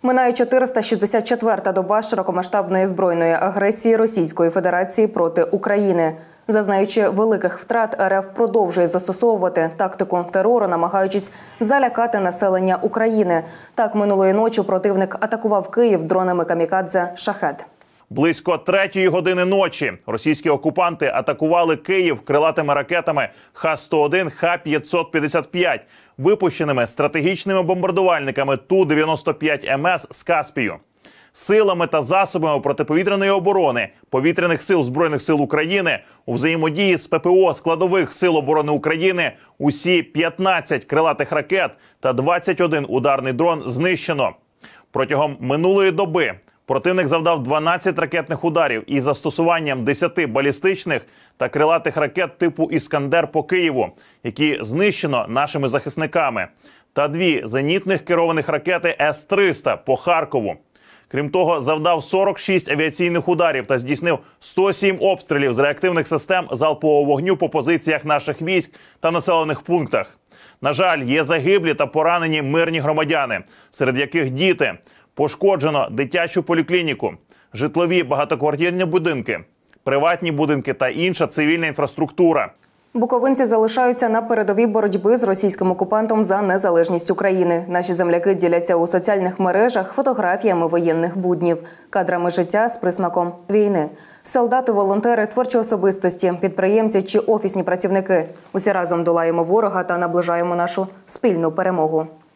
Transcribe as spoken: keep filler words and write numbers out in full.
Минає чотириста шістдесят четверта доба широкомасштабної збройної агресії Російської Федерації проти України. Зазнаючи великих втрат, РФ продовжує застосовувати тактику терору, намагаючись залякати населення України. Так, минулої ночі противник атакував Київ дронами камікадзе «Шахед». Близько третьої години ночі російські окупанти атакували Київ крилатими ракетами Х сто один, Х п'ятсот п'ятдесят п'ять, випущеними стратегічними бомбардувальниками Ту дев'яносто п'ять Ем Ес з Каспію. Силами та засобами протиповітряної оборони Повітряних сил Збройних сил України у взаємодії з Пе Пе О складових сил оборони України усі п'ятнадцять крилатих ракет та двадцять один ударний дрон знищено. Протягом минулої доби противник завдав дванадцять ракетних ударів із застосуванням десяти балістичних та крилатих ракет типу «Іскандер» по Києву, які знищено нашими захисниками, та дві зенітних керованих ракети С триста по Харкову. Крім того, завдав сорок шість авіаційних ударів та здійснив сто сім обстрілів з реактивних систем залпового вогню по позиціях наших військ та населених пунктах. На жаль, є загиблі та поранені мирні громадяни, серед яких діти. Пошкоджено дитячу поліклініку, житлові багатоквартирні будинки, приватні будинки та інша цивільна інфраструктура. Буковинці залишаються на передовій боротьби з російським окупантом за незалежність України. Наші земляки діляться у соціальних мережах фотографіями воєнних буднів, кадрами життя з присмаком війни. Солдати, волонтери, творчі особистості, підприємці чи офісні працівники. Усі разом долаємо ворога та наближаємо нашу спільну перемогу.